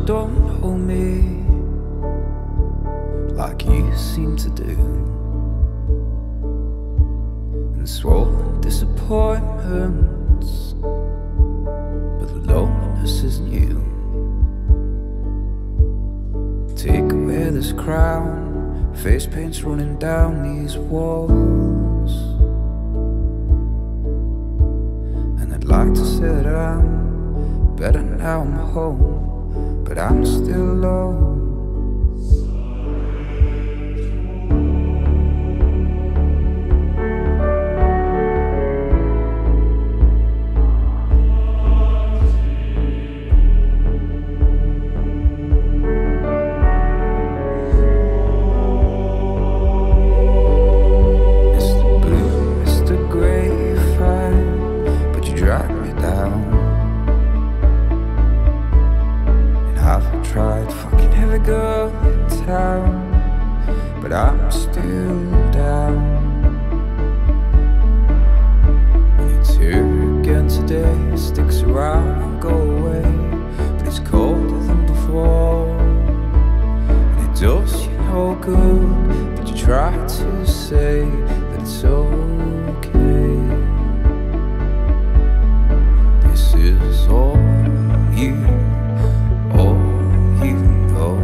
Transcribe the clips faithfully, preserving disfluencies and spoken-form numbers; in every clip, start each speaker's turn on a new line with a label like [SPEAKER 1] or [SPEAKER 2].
[SPEAKER 1] don't hold me like you seem to do, and swollen disappointments, but the loneliness is new. Take away this crown, face paint's running down these walls, and I'd like to say that I'm better now I'm home, but I'm still alone. Girl in town, but I'm still down. And it's here again today, sticks around and go away, but it's colder than before, and it does you no good, but you try to say that it's okay. This is all you, all you know.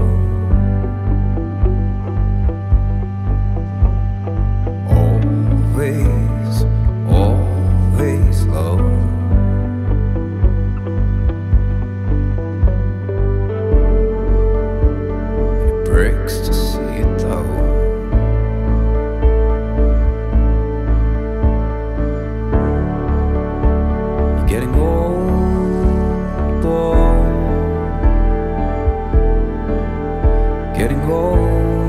[SPEAKER 1] Always, always low. And it breaks to see it though. You're getting old, boy. Getting old.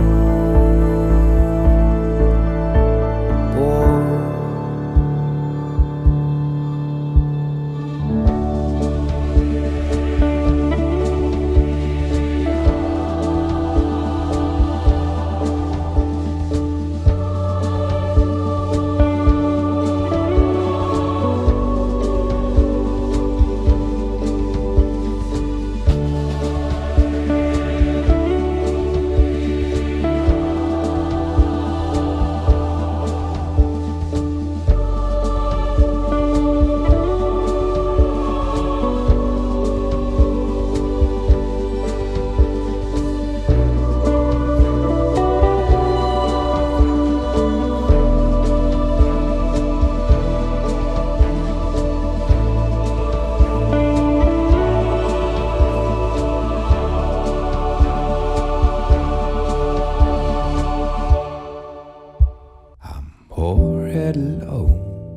[SPEAKER 1] Already low.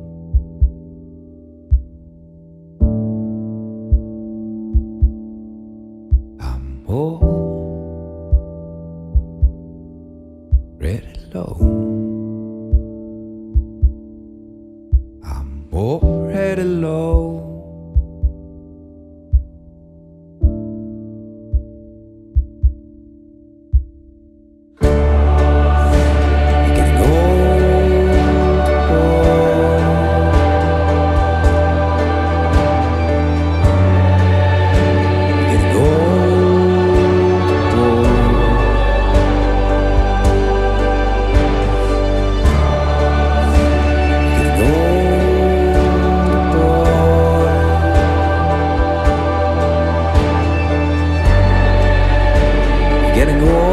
[SPEAKER 1] I'm already low. I'm already low. Getting old.